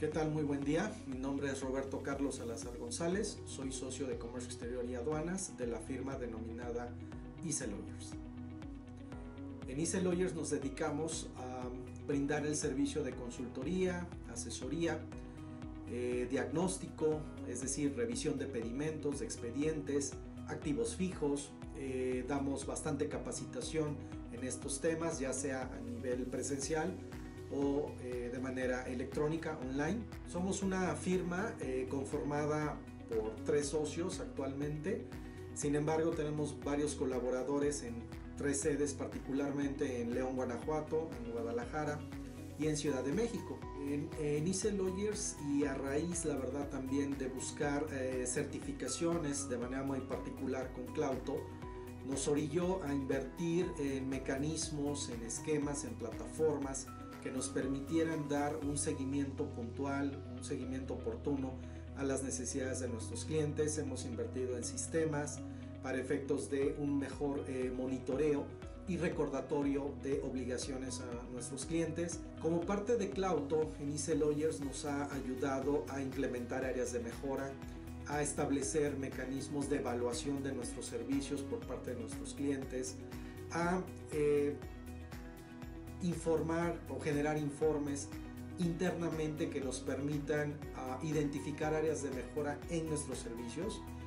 ¿Qué tal? Muy buen día. Mi nombre es Roberto Carlos Salazar González. Soy socio de Comercio Exterior y Aduanas de la firma denominada ICE Lawyers. En ICE Lawyers nos dedicamos a brindar el servicio de consultoría, asesoría, diagnóstico, es decir, revisión de pedimentos, de expedientes, activos fijos. Damos bastante capacitación en estos temas, ya sea a nivel presencial o de manera electrónica, online. Somos una firma conformada por 3 socios actualmente. Sin embargo, tenemos varios colaboradores en 3 sedes, particularmente en León, Guanajuato, en Guadalajara y en Ciudad de México. En ICE Lawyers, y a raíz, la verdad, también de buscar certificaciones de manera muy particular con Clauto, nos orilló a invertir en mecanismos, en esquemas, en plataformas que nos permitieran dar un seguimiento puntual, un seguimiento oportuno a las necesidades de nuestros clientes. Hemos invertido en sistemas para efectos de un mejor monitoreo y recordatorio de obligaciones a nuestros clientes. Como parte de Clauto, en ICE Lawyers nos ha ayudado a implementar áreas de mejora, a establecer mecanismos de evaluación de nuestros servicios por parte de nuestros clientes, a informar o generar informes internamente que nos permitan identificar áreas de mejora en nuestros servicios